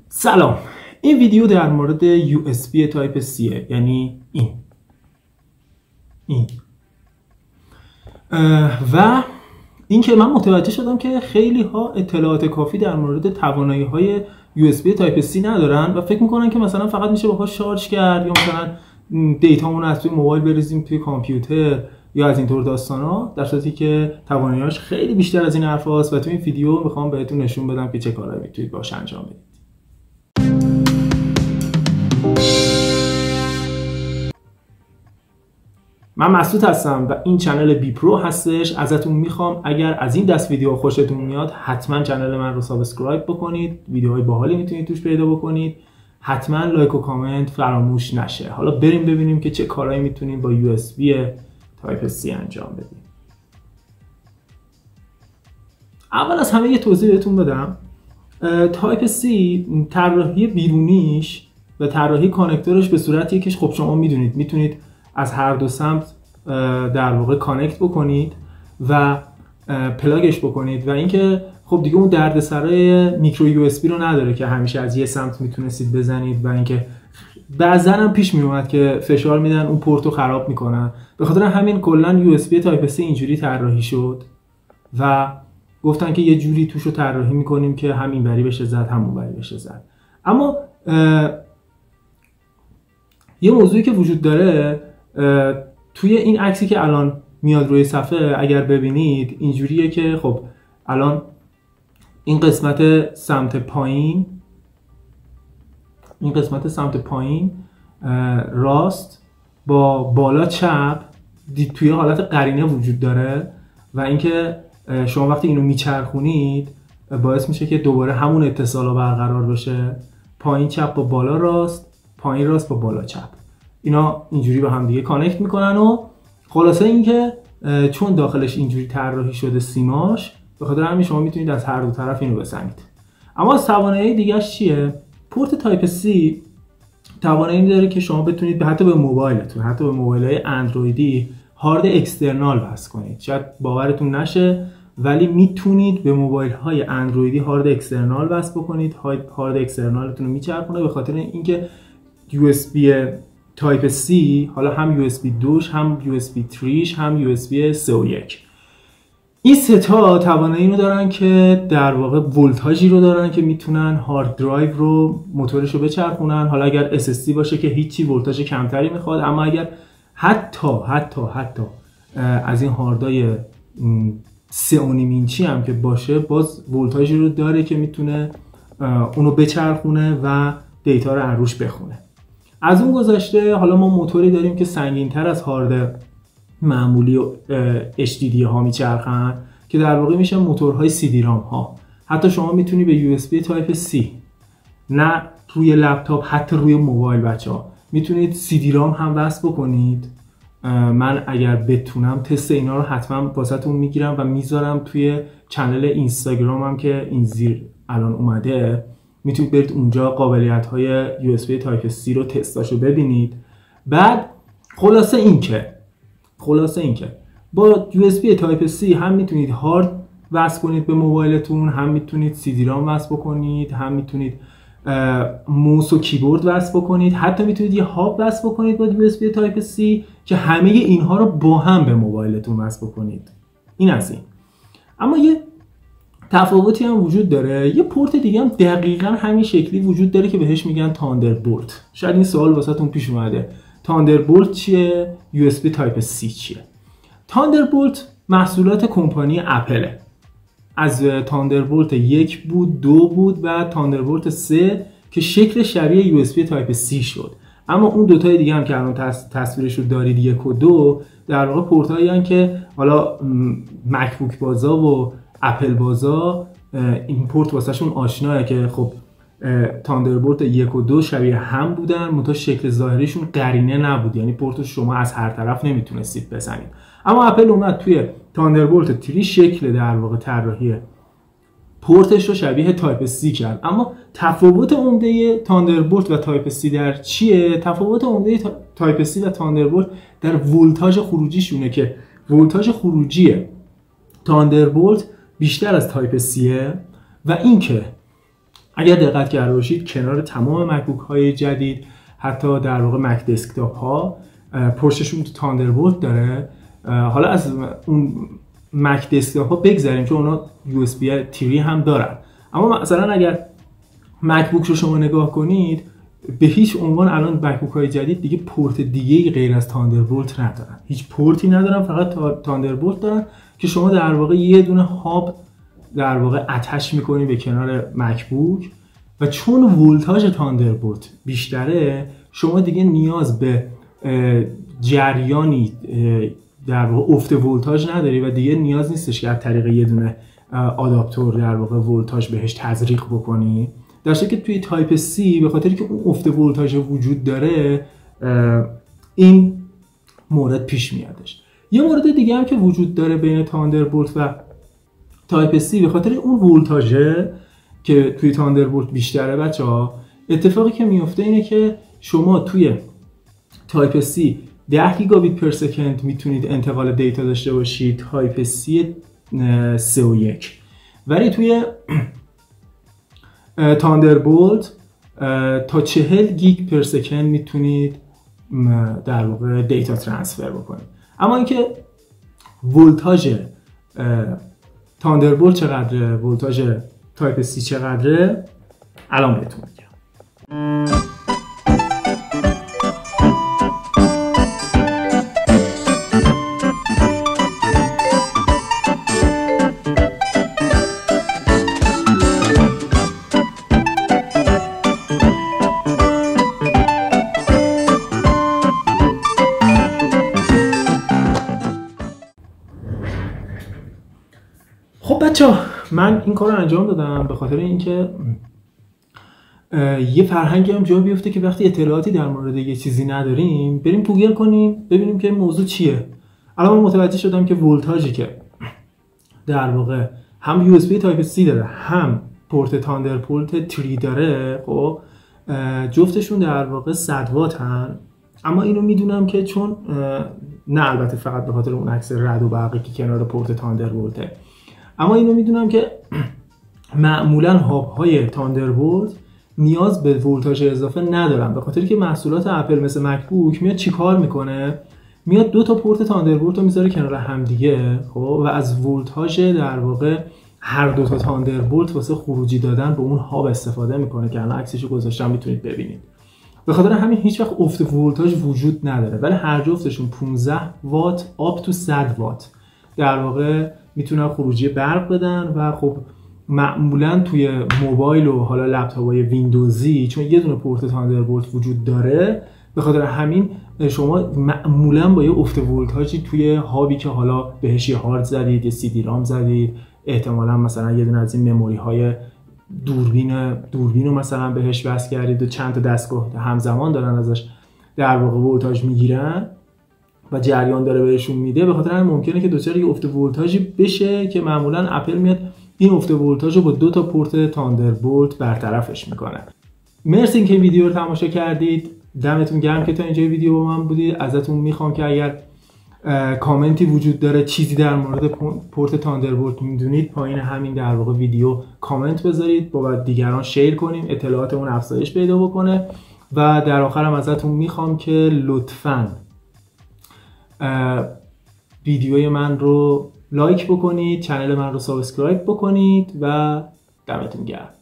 سلام، این ویدیو در مورد USB تایپ C یعنی این و اینکه من متوجه شدم که خیلی ها اطلاعات کافی در مورد توانایی های USB تایپ C ندارن و فکر میکنن که مثلا فقط میشه باهاش شارژ کرد یا مثلا دیتامون از توی موبایل بریزیم توی کامپیوتر یا از اینطور داستانا، در صورتی که توانایی‌هاش خیلی بیشتر از این حرفاست و تو این ویدیو میخوام بهتون نشون بدم که چه کارهایی میتونید باهاش انجام بدید. من مسعود هستم و این چنل بی پرو هستش. ازتون میخوام اگر از این دست ویدیو خوشتون میاد حتما چنل من رو سابسکرایب بکنید، ویدیوهای باحالی میتونید توش پیدا بکنید، حتما لایک و کامنت فراموش نشه. حالا بریم ببینیم که چه کارهایی میتونیم با USB تایپ C انجام بدیم. اول از همه یه توضیح بهتون بدم. تایپ C طراحی بیرونیش و طراحی کانکتورش به صورتیه که خب شما میتونید از هر دو سمت در واقع کانکت بکنید و پلاگش بکنید و اینکه خب دیگه اون دردسرای میکرو USB رو نداره که همیشه از یه سمت میتونستید بزنید و اینکه بعضا هم پیش میومد که فشار میدن اون پورتو خراب میکنن. به خاطر همین کلا USB تایپ C اینجوری طراحی شد و گفتن که یه جوری توش رو طراحی میکنیم که هم اینوری بشه زد هم اونوری بشه زد. اما یه موضوعی که وجود داره توی این عکسی که الان میاد روی صفحه اگر ببینید اینجوریه که خب الان این قسمت سمت پایین راست با بالا چپ توی حالت قرینه وجود داره و اینکه شما وقتی اینو میچرخونید باعث میشه که دوباره همون اتصال رو برقرار بشه، پایین چپ با بالا راست، پایین راست با بالا چپ، اینا اینجوری با هم دیگه کانکت میکنن و خلاصه اینکه چون داخلش اینجوری طراحی شده سیماش، به خاطر همین شما میتونید از هر دو طرف اینو بزنید. اما از توانایی دیگه‌اش چیه؟ پورت تایپ C توانایی داره که شما بتونید حتی به موبایلتون، حتی به موبایل‌های اندرویدی هارد اکسترنال وصل کنید. شاید باورتون نشه ولی میتونید به موبایل‌های اندرویدی هارد اکسترنال وصل بکنید. هارد اکسترنالتون رو میچرخونه به خاطر اینکه USB تایپ C حالا هم USB 2 هم USB 3 هم USB 3 و 1 این سه تا توانایی رو دارن که در واقع ولتاژی رو دارن که میتونن هارد درایو رو موتورش رو بچرخونن. حالا اگر SSD باشه که هیچی ولتاژ کمتری میخواد، اما اگر حتی از این هاردای 3.5 اینچی هم که باشه باز ولتاژی رو داره که میتونه اونو بچرخونه و دیتا رو روش بخونه. از اون گذشته حالا ما موتوری داریم که سنگین‌تر از هارد معمولی و HDD ها میچرخن که در واقع میشن موتورهای CD رام ها. حتی شما میتونی به USB تایپ C نه روی لپتاپ، حتی روی موبایل بچه‌ها میتونید CD رام هم وصل بکنید. من اگر بتونم تست اینا رو حتما واسهتون میگیرم و میذارم توی چنل اینستاگرامم که این زیر الان اومده، میتونید برید اونجا قابلیت‌های USB تایپ C رو تستاشو ببینید. بعد خلاصه اینکه با USB تایپ C هم میتونید هارد وصل کنید به موبایلتون، هم میتونید CD رام وصل بکنید، هم میتونید موس و کیبورد وصل بکنید، حتی میتونید یه هاب وصل بکنید با USB تایپ C که همه اینها رو با هم به موبایلتون وصل بکنید. این از این. اما یه تفاوتی هم وجود داره. یه پورت دیگه هم دقیقاً همین شکلی وجود داره که بهش میگن تاندربولت. شاید این سوال واسهتون پیش اومده. تاندربولت چیه؟ USB تایپ C چیه؟ تاندربولت محصولات کمپانی اپله. از تاندربولت 1 بود، 2 بود و تاندربولت 3 که شکل شبیه USB تایپ C شد. اما اون دوتای دیگه هم که الان تصویرش رو دارید 1 و 2 در واقع پورتایی هستن که حالا مکبوک بازا و اپل بازا این پورت واسهشون آشناه که خب تاندربولت 1 و 2 شبیه هم بودن منتها شکل ظاهریشون قرینه نبود، یعنی پورت شما از هر طرف نمیتونستید بزنید. اما اپل اومد توی تاندربولت 3 شکل در واقع طراحی پورتش رو شبیه تایپ C کرد. اما تفاوت عمده تاندربولت و تایپ C در چیه؟ تفاوت عمده تایپ C و تاندربولت در ولتاژ خروجیشونه که ولتاژ خروجی تاندربولت بیشتر از تایپ C و اینکه اگر دقت کرده باشید کنار تمام مکبوک های جدید، حتی در واقع مک دسکتاپ ها پشتشون تاندربولت داره. حالا از اون مک دسکتاپ ها بگذاریم چون اونا USB 3 هم دارن، اما مثلا اگر مکبوک رو شما نگاه کنید به هیچ عنوان الان مکبوک های جدید دیگه پورت دیگه‌ای غیر از تاندربولت ندارن، هیچ پورتی ندارن، فقط تاندربولت دارن که شما در واقع یه دونه هاب در واقع اتش میکنی به کنار مکبوک و چون ولتاژ تاندربولت بیشتره شما دیگه نیاز به جریانی در واقع افت ولتاژ نداری و دیگه نیاز نیستش که از طریق یه دونه آداپتور در واقع ولتاژ بهش تزریق بکنی، در حالی که توی تایپ C به خاطری که اون افت ولتاژ وجود داره این مورد پیش میادش. یه مورد دیگه هم که وجود داره بین تاندربولت و تایپ C به خاطر اون ولتاژه که توی تاندربولت بیشتره بچه‌ها، اتفاقی که میفته اینه که شما توی تایپ C 10 گیگابیت پر سکند میتونید انتقال دیتا داشته باشید، تایپ C 3 و 1، ولی توی تاندربولت تا 40 گیگ پر سکند میتونید در واقع دیتا ترانسفر بکنید. اما اینکه ولتاژ تاندربولت چقدره، ولتاژ تایپ C چقدره الان بهتون میگم. خب بچه‌ها من این کار رو انجام دادم به خاطر اینکه یه فرهنگی هم جا بیفته که وقتی اطلاعاتی در مورد یه چیزی نداریم بریم گوگل کنیم ببینیم که موضوع چیه. الان من متوجه شدم که ولتاژی که در واقع هم USB تایپ C داره هم پورت تاندربولت 3 داره، خب جفتشون در واقع 100 وات هن. اما اینو میدونم که چون نه البته فقط به خاطر اون عکس رد و برقی که کنار پورت تاندربولته، اما اینو میدونم که معمولا هاب های تاندربولت نیاز به ولتاژ اضافه ندارن، به خاطری که محصولات اپل مثل مکبوک میاد چیکار میکنه، میاد دو تا پورت تاندربولت رو میذاره کنار هم دیگه، خب و از ولتاژ در واقع هر دو تا تاندربولت واسه خروجی دادن به اون هاب استفاده میکنه که الان عکسشو گذاشتم میتونید ببینید. به خاطر همین هیچ وقت افت ولتاژ وجود نداره، ولی هر جفتشون 15 وات آپ تو 100 وات در واقع میتونن خروجی برق بدن و خب معمولا توی موبایل و حالا لپتاپ‌های ویندوزی چون یه دونه پورت تاندربولت وجود داره، به خاطر همین شما معمولا با یه افت ولتاژی توی هابی که حالا بهش یه هارد زدید، یه سی دی رام زدید، احتمالاً مثلا یه دونه از این مموری‌های دوربین رو مثلا بهش وصل کردید و چند تا دستگاه همزمان دارن ازش در واقع ولتاژ میگیرن و جریان داره بهشون میده، به خاطر همین ممکنه که دچار یه افت ولتاژی بشه که معمولا اپل میاد این افت ولتاژ رو با دو تا پورت تاندربولت برطرفش میکنه. مرسی اینکه ویدیو رو تماشا کردید، دمتون گرم که تا اینجای ویدیو با من بودید. ازتون میخوام که اگر کامنتی وجود داره چیزی در مورد پورت تاندربولت میدونید پایین همین در واقع ویدیو کامنت بذارید با دیگران شیر کنیم، اطلاعات اون افزایش پیدا بکنه. و در آخرم ازتون میخوام که لطفاً ویدیوی من رو لایک بکنید، چنل من رو سابسکرایب بکنید و دمتون گرم.